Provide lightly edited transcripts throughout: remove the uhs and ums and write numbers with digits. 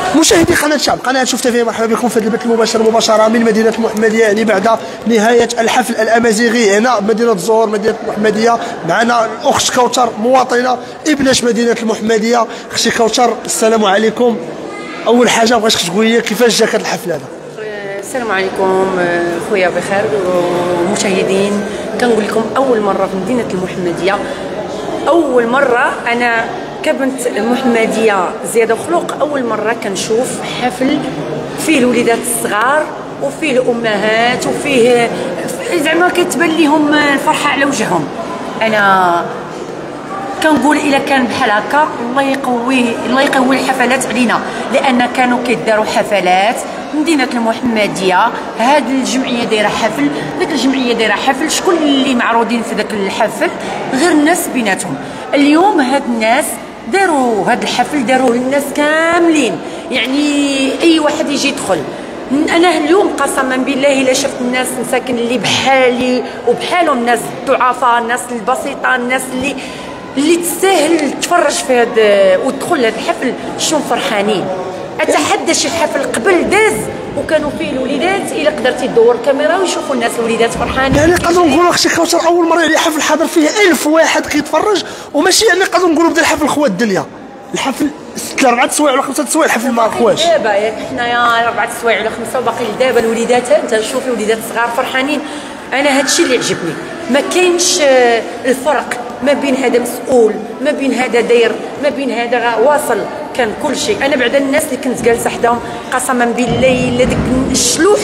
مشاهدي قناه شعب، قناه شفت فيها، مرحبا بكم في هذا البث المباشر مباشره من مدينه المحمديه، يعني بعد نهايه الحفل الامازيغي هنا مدينه الزهور مدينه المحمديه. معنا الاخت كوثر مواطنه ابنه مدينه المحمديه. اختي كوثر السلام عليكم. اول حاجه بغيتك تقول لي كيفاش جاك هذا الحفل هذا؟ السلام عليكم خويا بخير ومشاهدين. كنقول لكم اول مره في مدينه المحمديه، اول مره انا كبنت المحمديه زياده وخلق، اول مره كنشوف حفل فيه الوليدات الصغار وفيه الامهات وفيه زعما كتبان لهم الفرحه على وجههم. انا كنقول الا كان بحال هكا الله يقوي الحفلات علينا، لان كانوا كيداروا حفلات مدينه المحمديه. هاد الجمعيه دايره حفل، ديك الجمعيه دايره حفل، شكون اللي معروضين في داك الحفل غير الناس بيناتهم. اليوم هاد الناس داروا هاد الحفل داروه للناس كاملين، يعني اي واحد يجي يدخل. انا اليوم قسما بالله الا شفت الناس مساكن اللي بحالي وبحالهم، الناس الضعفاء، الناس البسيطه، الناس اللي تستاهل تفرج في هذا وتدخل هذا الحفل، شنو فرحانين. اتحدى شي حفل قبل داز وكانوا فيه الوليدات، الا قدرتي تدور الكاميرا ويشوفوا الناس الوليدات فرحانين. يعني نقدروا نقولوا اختي كوثر اول مره يعني حفل حاضر فيه 1000 واحد كيتفرج، وماشي يعني نقدروا نقولوا بدا الحفل خوات الدنيا. الحفل 6 4 سوايع ولا 5 سوايع الحفل ما خواش. دابا ياك حنايا 4 سوايع ولا 5 وباقي دابا الوليدات انت شوفي الوليدات الصغار فرحانين. انا هادشي اللي عجبني، ما كاينش الفرق ما بين هذا مسؤول، ما بين هذا داير، ما بين هذا واصل، كان كل شيء. انا بعد الناس اللي كنت جالسه حداهم قسما بالله الا داك الشلوح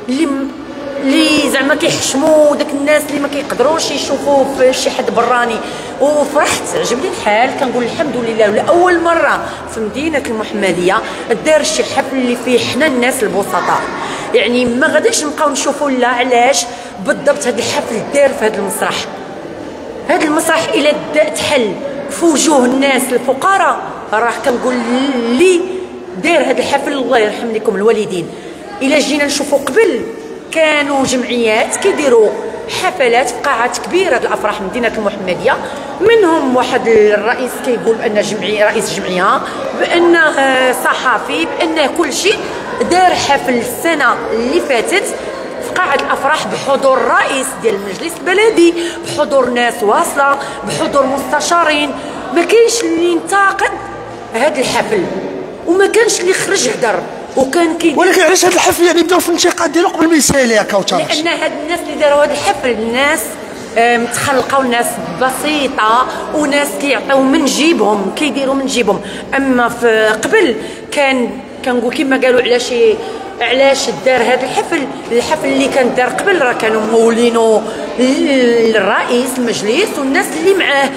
اللي زعما كيحشموا، داك الناس اللي ما كيقدروش يشوفوا في شي حد براني، وفرحت عجبني الحال. كنقول الحمد لله، لاول مره في مدينه المحمديه دار شي حفل اللي فيه حنا الناس البسطاء. يعني ما غاديش نبقاو نشوفوا لا علاش بالضبط هذا الحفل دار في هذا المسرح. هذا المسرح الى تحل في وجوه الناس الفقراء، راه كنقول اللي دار هذا الحفل الله يرحم لكم الوالدين. الى جينا نشوفوا قبل كانوا جمعيات كيديروا حفلات في قاعات كبيره، الافراح مدينه المحمديه، منهم واحد الرئيس كيقول بان رئيس جمعيه، بانه صحفي، بانه كل شيء. دار حفل السنه اللي فاتت في قاعه الافراح بحضور الرئيس ديال المجلس البلدي، بحضور ناس واصله، بحضور مستشارين. ما كاينش اللي ينتقد هذا الحفل وما كانش اللي خرج هدر، وكان ولكن علاش هذا الحفل يعني بداو في الانتقاد ديالو قبل ما يسالي يا كوثر؟ لان هاد الناس اللي داروا هذا الحفل ناس متخلقه وناس بسيطه وناس كيعطيو من جيبهم، كيديروا من جيبهم. اما في قبل كنقول كما قالوا علاش دار هذا الحفل اللي كان دار قبل، راه كانوا مولينو الرئيس المجلس والناس اللي معاه.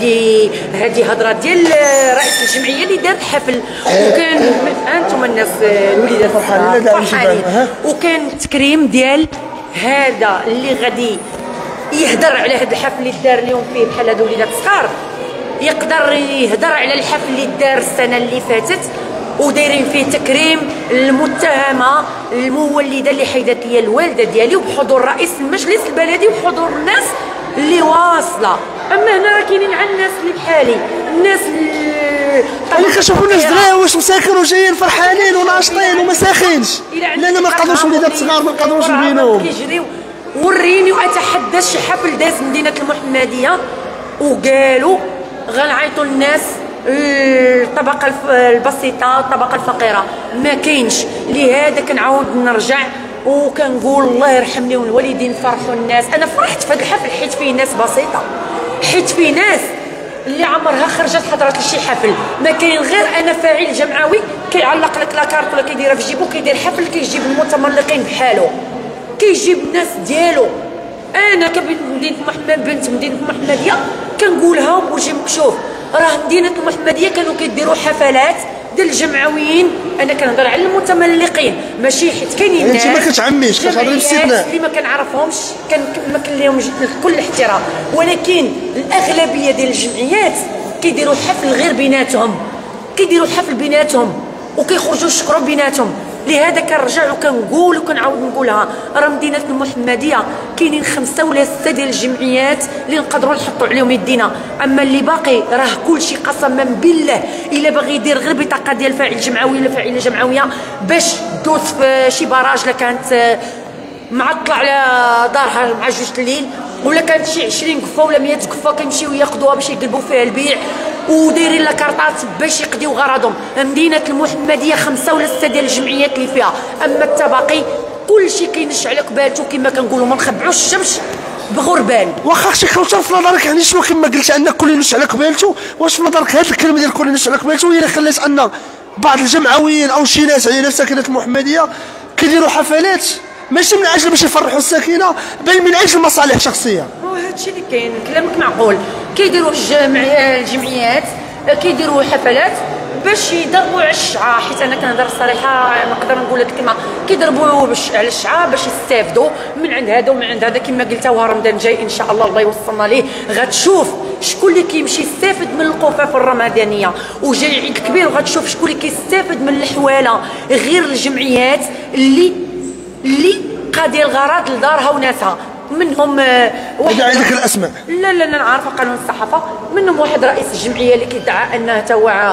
هذه هضره ديال رئيس الجمعيه اللي دار الحفل، وكان انتم الناس الوليدات فرحانين، وكان التكريم ديال هذا اللي غادي يهدر على هذا الحفل اللي دار اليوم فيه بحال هذو وليدات صغار، يقدر يهدر على الحفل اللي دار السنه اللي فاتت ودايرين فيه تكريم المتهمه المولده اللي حيدت لي الوالده ديالي، وبحضور رئيس المجلس البلدي وبحضور الناس اللي واصله. اما هنا راه كاينين عن الناس اللي بحالي، الناس اللي كنشوفوا الناس دراوش مساكن وجايين فرحانين وناشطين وما ساخينش، لان ما قادروش وليدات صغار ما قادروش يبينوهم كيجريو. وريني واتحدى شي حفل داز مدينه المحمديه وقالوا غنعيطوا للناس الطبقه البسيطه الطبقه الفقيره، ما كاينش. لهذا كنعاود نرجع وكنقول الله يرحم لهم الوالدين، فرحوا الناس. انا فرحت في هذا الحفل حيت فيه ناس بسيطه، حيت فيه ناس اللي عمرها خرجت حضرت لشي حفل. ما كاين غير انا فاعل جمعوي كيعلق لك لاكارت ولا كيديرها في جيبو، كيدير حفل، كيجيب المتملقين بحالو، كيجيب الناس ديالو. انا بنت مدينه المحمديه كنقولها وجهي مكشوف، راه مدينه المحمديه كانوا كيديروا حفلات ديال الجمعويين. انا كنهضر على المتملقين ماشي حيت كاينين ناس انت ما كتعميش كتهضري باستثناء اللي ما كنعرفهمش، ما كان لهم كل الاحترام، ولكن الاغلبيه ديال الجمعيات كيديروا حفل غير بيناتهم، كيديروا حفل بيناتهم وكيخرجوا يشكروا بيناتهم. لهذا كنرجع وكنقول وكنعاود نقولها، راه مدينه المحمديه كاينين 5 ولا 6 ديال الجمعيات اللي نقدروا نحطوا عليهم يدينا، اما اللي باقي راه كلشي قسما بالله الا باغي يدير غير بطاقه ديال فاعل جمعوي ولا فاعله جمعويه باش دوز في شي براج لا كانت معطله على دارها مع جوج الليل، ولا كانت شي 20 قفه ولا 100 قفه كيمشيو ياخذوها باش يقلبوا فيها البيع ودايرين لا كارطات باش يقضيو غرضهم. مدينه المحمديه 5 ولا 6 ديال الجمعيات اللي فيها، اما التباقي كلشي كينش على قبالته كما كنقولوا، ما نخبعوش الشمس بغربال. واخا شي كوثر في نظرك يعني شنو كما قلت ان كل ينش على قبالته، واش في نظرك هذه الكلمه ديال كل ينش على قبالته هي اللي خلات ان بعض الجمعويين او شي ناس يعني ساكنه المحمديه كيديروا حفلات ماشي من اجل باش يفرحوا الساكنه بل من اجل مصالح شخصيه؟ وهادشي اللي كاين، كلامك معقول. كيديروا الجمعيات كيديروا حفلات باش يضربوا على الشعاع، حيت انا كنهضر الصراحه نقدر نقول هاد الكلمه، كيضربوا على الشعاع باش يستافدوا من عند هذا ومن عند هذا. كما قلت هو رمضان جاي ان شاء الله يوصلنا ليه، غتشوف شكون اللي كيمشي يستافد من القفاف الرمضانيه، وجاي عيد كبير وغتشوف شكون اللي كيستافد من الحواله غير الجمعيات اللي قاضيه الغرض لدارها وناسها. منهم واحد عندك الاسماء؟ لا لا انا عارفه قانون الصحافه. منهم واحد رئيس الجمعيه اللي كيدعى انه توا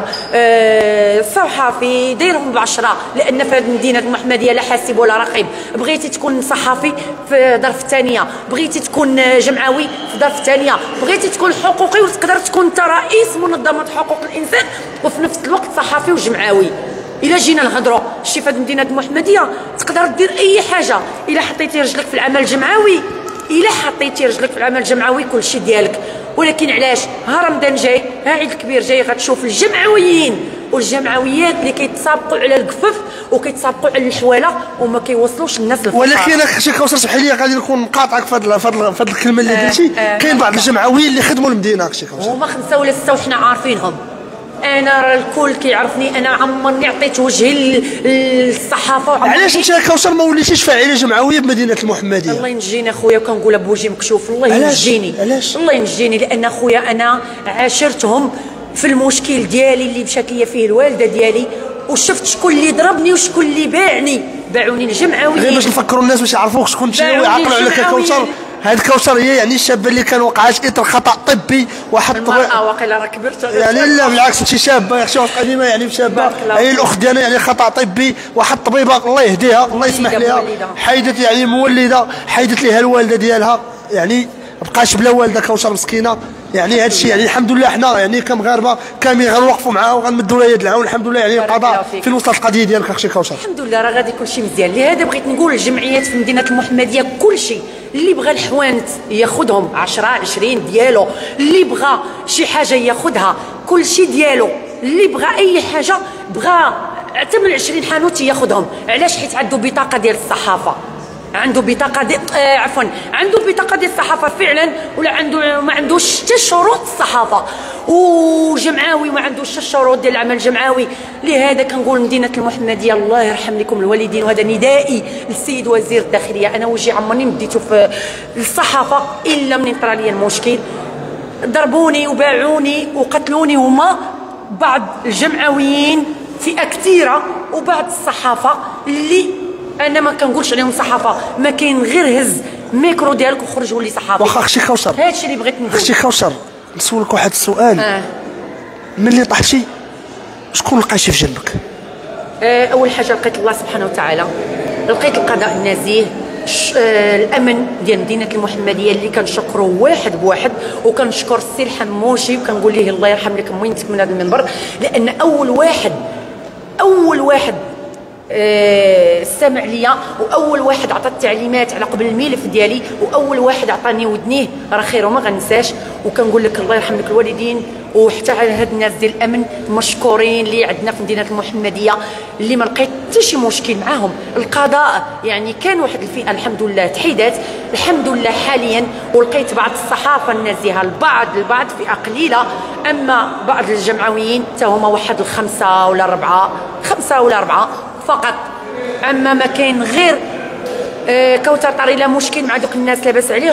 صحافي دايرهم بعشره، لان في مدينه المحمديه لا حاسب ولا رقيب. بغيتي تكون صحافي في ظرف ثانيه، بغيتي تكون جمعوي في ظرف ثانيه، بغيتي تكون حقوقي وتقدر تكون انت رئيس منظمه حقوق الانسان وفي نفس الوقت صحافي وجمعوي. الا جينا نهضروا شي في مدينه المحمديه تقدر دير اي حاجه. الا حطيتي رجلك في العمل الجمعوي، الا حطيتي رجلك في العمل الجمعوي كلشي ديالك. ولكن علاش ها رمضان جاي، ها عيد الكبير جاي، غتشوف الجمعويين والجمعويات اللي كيتسابقوا على القفف وكيتسابقوا على الحواله وما كيوصلوش الناس للفقراء. ولكن شي كوثر اسمح لي غادي نكون مقاطعك في هذه الكلمه اللي قلتي. كاين بعض الجمعويين اللي خدموا المدينه شي كوثر، هما 5 ولا 6 وحنا عارفينهم. انا راه الكل كيعرفني، انا عمرني عطيت وجهي للصحافه. علاش انت كوثر ما وليتيش فاعله جمعويه بمدينه المحمديه؟ الله ينجيني اخويا، وكنقولها بوجهي مكشوف. الله ينجيني. علاش؟ الله ينجيني، لان اخويا انا عاشرتهم في المشكل ديالي اللي مشات ليا فيه الوالده ديالي، وشفت شكون اللي ضربني وشكون اللي باعوني الجمعويين. غير باش نفكروا الناس باش يعرفوك شكون انت ويعقلوا عليك كوثر. هاد كوثر هي يعني الشابه اللي كان وقعت اثر خطا طبي واحد المراه واقيلا راه كبرت يعني. لا بالعكس انت شابه يا شوف قديمه يعني شابه. هي الاخت ديالنا يعني خطا طبي واحد الطبيبه الله يهديها الله يسمح لها حيدت يعني مولده، حيدت ليها الوالده ديالها يعني بقاش بلا والده كوثر مسكينه. يعني هذا الشيء يعني الحمد لله حنا يعني كمغاربه كاملين غنوقفوا معاها وغنمدوا لها يد العون. الحمد لله يعني القضاء فين وصلت القضيه ديالك اخي كوثر؟ الحمد لله راه غادي كلشي مزيان. لهذا بغيت نقول الجمعيات في مدينه المحمديه كلشي اللي بغى الحوانت ياخذهم 10 20 ديالو، اللي بغى شي حاجه ياخذها كلشي ديالو، اللي بغى اي حاجه بغى حتى من 20 حانوت ياخذهم. علاش؟ حيت عنده بطاقه ديال الصحافه، عنده بطاقه دي عنده بطاقه ديال الصحافه فعلا، ولا عنده ما عندوش حتى شروط الصحافه، وجمعاوي ما عندوش حتى الشروط ديال العمل الجمعوي. لهذا كنقول مدينه المحمديه الله يرحم لكم الوالدين، وهذا ندائي للسيد وزير الداخليه. انا وجهي عمرني مديته في الصحافه الا من طرا لي المشكل. ضربوني وباعوني وقتلوني هما بعض الجمعويين فئه كثيره، وبعض الصحافه اللي انا ما كنقولش عليهم صحافه، ما كاين غير هز ميكرو ديالك وخرج ولي صحافي. واخا اختي كوثر هادشي اللي بغيت نقول. اختي كوثر نسولك واحد السؤال. ملي طحتي شكون لقيتي في جنبك؟ اول حاجه لقيت الله سبحانه وتعالى، لقيت القضاء النزيه، الامن ديال مدينه المحمديه اللي كنشكروا واحد بواحد، وكنشكر السي الحموشي وكنقول ليه الله يرحم لك موينتك من هذا المنبر، لان اول واحد سمع ليا، واول واحد عطى التعليمات على قبل الملف ديالي، واول واحد عطاني ودنيه، راه خير وما غنساش. وكنقول لك الله يرحم لك الوالدين، وحتى على هاد الناس ديال الامن مشكورين اللي عندنا في مدينه المحمديه اللي ما لقيت حتى شي مشكل معاهم. القضاء يعني كان واحد الفئه الحمد لله تحيدات الحمد لله حاليا، ولقيت بعض الصحافه النازهه البعض فئه قليله، اما بعض الجمعويين حتى هما واحد الخمسه ولا اربعه فقط. اما ما كاين غير كوثر طاري لا مشكل مع دوك الناس لاباس عليهم،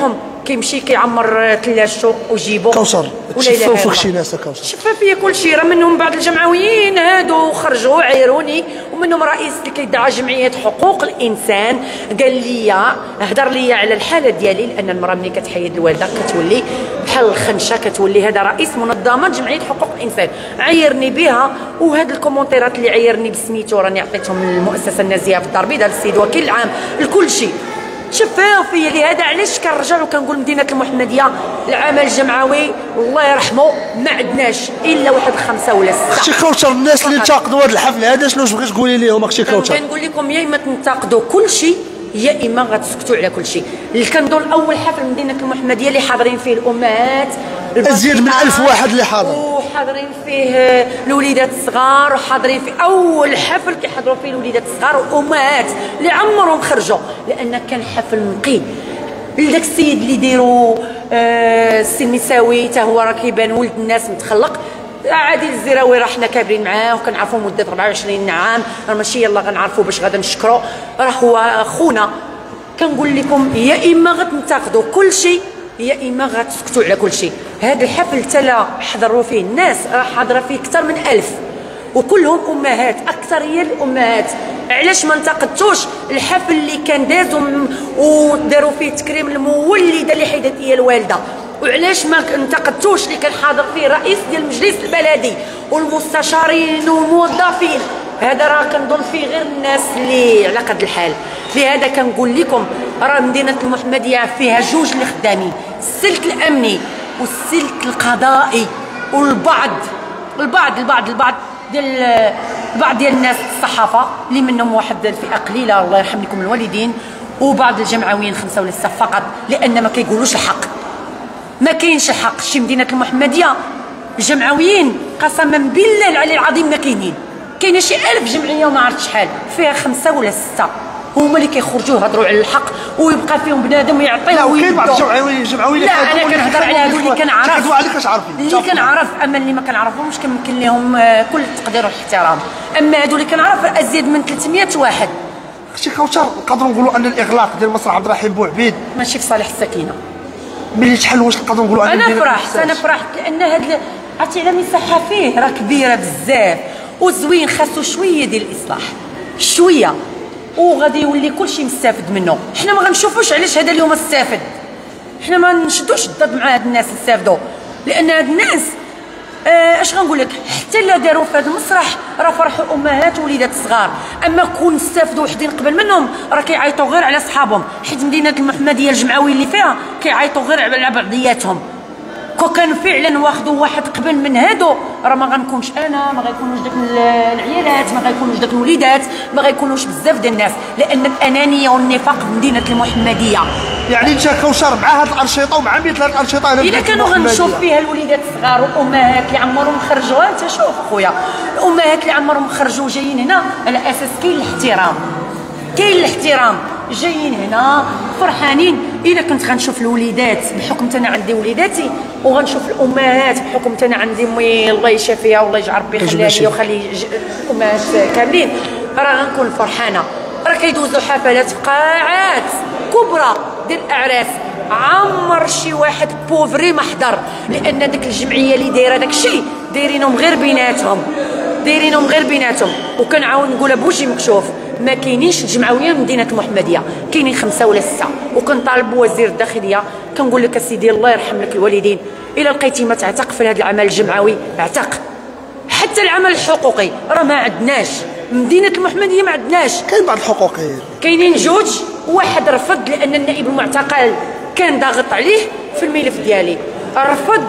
كيمشي كيعمر ثلاجته وجيبو كوثر تشفاو شي ناس كوثر شفافيه كلشي. راه منهم بعض الجمعويين هادو خرجوا عيروني، ومنهم رئيس اللي كيدعى جمعيه حقوق الانسان قال لي هضر لي على الحاله ديالي، لان المراه ملي كتحيد الوالده كتولي بحال الخنشه، كتولي هذا رئيس منظمه جمعيه حقوق الانسان عيرني بها. وهاد الكومونتيرات اللي عيرني بسميتو راني عطيتهم للمؤسسه النازيه في الدار البيضاء، للسيد وكيل العام، لكل شيء شفافيه. لهذا علاش كنرجع وكنقول مدينه المحمديه العمل الجمعوي الله يرحمه ما عندناش الا واحد 5 ولا 6. اختي كوثر الناس اللي انتقدوا هذا الحفل هذا شنو بغيتي تقولي لهم اختي كوثر؟ كنقول لكم يا اما تنتقدوا كل شيء يا اما غتسكتوا على كل شيء. كنظن اول حفل مدينه المحمديه اللي حاضرين فيه الامهات ازيد من 1000 واحد اللي حاضر، وحاضرين فيه الوليدات الصغار، وحاضرين في اول حفل كيحضروا فيه الوليدات الصغار والامهات اللي عمرهم خرجوا، لان كان حفل نقي. لذاك السيد اللي ديروا السي المساوي حتى هو راه كيبان ولد الناس متخلق. عادل الزراوي راه حنا كابرين معاه وكنعرفوا مده 24 عام، راه ماشي يلا غنعرفوا باش غادا نشكروا، راه هو خونا. كنقول لكم يا اما غتنتقدوا كل شيء يا اما غتسكتوا على كل شيء. هذا الحفل تلا حضروا فيه الناس، راه حاضره فيه اكثر من 1000 وكلهم امهات، اكثريه الامهات. علاش ما انتقدتوش الحفل اللي كان دازوا وداروا فيه تكريم المولده اللي حيدت هي الوالده؟ وعلاش ما انتقدتوش اللي كان حاضر فيه الرئيس ديال المجلس البلدي والمستشارين والموظفين؟ هذا راه كنظن فيه غير الناس اللي على قد الحال. لهذا كنقول لكم راه مدينه المحمديه فيها جوج اللي خدامين، السلك الامني والسلك القضائي، والبعض ديال الناس الصحافه اللي منهم واحد الفئه قليله الله يرحم لكم الوالدين، وبعض الجمعويين 5 ولا 6 فقط، لان ما كيقولوش الحق. ما كاينش الحق. شي مدينه المحمديه الجمعويين قسما بالله العلي العظيم ما كاينه شي 1000 جمعيه وما عرفت شحال فيها 5 ولا 6 هما اللي كيخرجوا يهضروا على الحق، ويبقى فيهم بنادم يعطيو. لا وكاين بعض الجمعويين لا انا كنهضر على هادو اللي كنعرف، اللي كنعرف. اما اللي ما كنعرفهمش كنمكن لهم كل التقدير والاحترام. اما هادو اللي كنعرف ازيد من 300 واحد. اختي كوثر نقدروا نقولوا ان الاغلاق ديال مسرح عبد الرحيم بوعبيد ماشي في صالح السكينه. ملي تحل واش نقدروا نقولوا انا فرحت لان هاد عرفتي على مساحه فيه راه كبيره بزاف وزوين، خاصو شويه ديال الاصلاح شويه، وغادي يولي كلشي مستافد منه. حنا ما غنشوفوش علاش هذا اليوم استافد، حنا ما نشدوش الضد مع هاد الناس استافدوا، لان هاد الناس اش غنقول لك حتى لا داروا في هذا المسرح راه فرحوا امهات ووليدات صغار. اما كون استافدوا وحدين قبل منهم راه كيعيطوا غير على صحابهم، حيت مدينه المحمديه الجمعوي اللي فيها كيعيطوا غير على بعضياتهم. كون كان فعلا واخذوا واحد قبل من هادو راه ما غنكونش انا، ما غيكونوش داك العيالات، ما غيكونوش داك الوليدات، ما غيكونوش بزاف ديال الناس، لان الانانيه والنفاق في مدينه المحمديه. يعني انت كوثر مع هاد الانشطه ومع مثل هاد الانشطه الا كانوا غنشوف فيها الوليدات الصغار والامهات اللي عمرهم خرجوا. انت شوف اخويا الامهات اللي عمرهم خرجوا جايين هنا على اساس كاين الاحترام جايين هنا فرحانين. الا كنت غنشوف الوليدات بحكم انا عندي وليداتي، وغنشوف الامهات بحكم انا عندي امي الله يشافيها والله يجعل ربي يخليها لي ويخلي الامهات كاملين، راه غنكون فرحانه. راه كيدوزوا حفلات في قاعات كبرى ديال الاعراس، عمر شي واحد بوفري ما حضر، لان ديك الجمعيه اللي دايره داك الشيء دايرينهم غير بيناتهم. وكنعاود نقولها بوجهي مكشوف، ما كاينينش جمعويه مدينه المحمديه، كاينين 5 ولا 6. وكنطالب وزير الداخليه كنقول لك اسيدي الله يرحم لك الوالدين، الا لقيتي ما تعتق في هذا العمل الجمعوي اعتق. حتى العمل الحقوقي راه ما عندناش مدينه المحمديه، ما عندناش. كاين بعض الحقوقيين، كاينين جوج، واحد رفض لان النائب المعتقل كان ضاغط عليه في الملف ديالي، رفض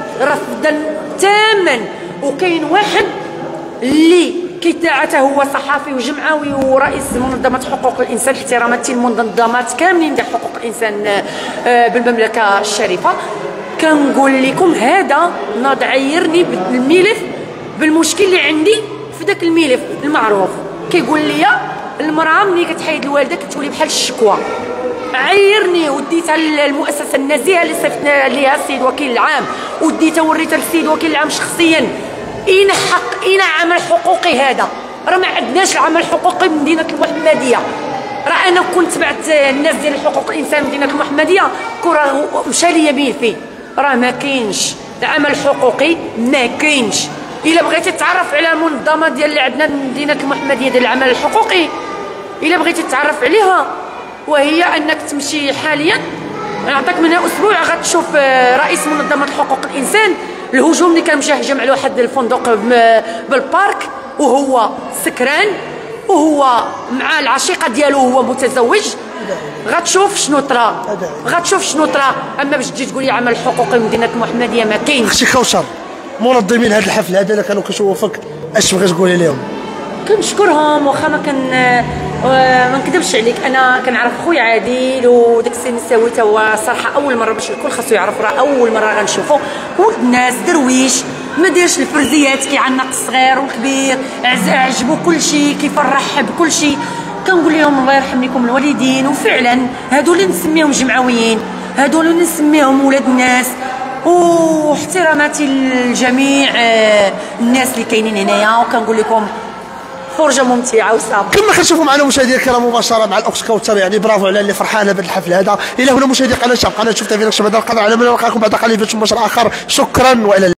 تاما. وكاين واحد اللي كيتاعته هو صحافي وجمعوي ورئيس منظمه حقوق الانسان، احتراماتي المنظمات كاملين ديال حقوق الانسان بالمملكه الشريفه. كنقول لكم هذا ناض عيرني بالملف بالمشكل اللي عندي في ذاك الملف المعروف. كيقول لي المراه ملي كتحيد الوالده كتولي بحال الشكوى. عيرني وديتها للمؤسسه النزيهه اللي صيفطنا ليها السيد وكيل العام، وديتها وريتها للسيد وكيل العام شخصيا. اين حق، اين عمل حقوقي؟ هذا راه ما عندناش العمل الحقوقي بمدينه المحمديه. راه انا كنت تبعت الناس ديال حقوق الانسان مدينه المحمديه كره مشى لي يمين فيه. راه ما كاينش العمل حقوقي، ما كاينش. الا بغيتي تتعرف على منظمه ديال اللي عندنا مدينه المحمديه ديال العمل الحقوقي، الا بغيتي تتعرف عليها، وهي انك تمشي حاليا، نعطيك منها اسبوع غتشوف رئيس منظمه حقوق الانسان الهجوم اللي كان مشهجم على واحد الفندق بالبارك وهو سكران وهو مع العشيقه ديالو وهو متزوج. غتشوف شنو طرا، غتشوف شنو طرا. اما باش تجي تقول لي عمل حقوقي مدينه المحمديه ما كاينش. اختي كوثر، منظمين هذا الحفل هذا اللي كانوا كيشوفوك، اش تبغي تقولي لهم؟ كنشكرهم، واخا ما نكذبش عليك، انا كنعرف خويا عادل وداك السي النساوي تا هو صراحه اول مره، باش الكل خاصو يعرف راه اول مره غنشوفو. ولد الناس درويش ما دايرش الفرزيات، كيعنق الصغير والكبير، عجبو كلشي، كيفرح بكلشي. كنقول لهم الله يرحم لكم الوالدين. وفعلا هادو اللي نسميهم جمعويين، هادو اللي نسميهم ولاد الناس. واحتراماتي لجميع الناس اللي كاينين هنايا، وكنقول لكم فرجه ممتعه وصافي. كما كنشوفوا معنا مشاهدينا الكرام مباشره مع الاخت كوثر، يعني برافو على اللي فرحانه بهذا الحفل هذا. الى هنا مشاهدي قناه شاب، قناه شفت في نقش هذا القدر. على من نلقاكم بعد قليل في مباشر اخر. شكرا والى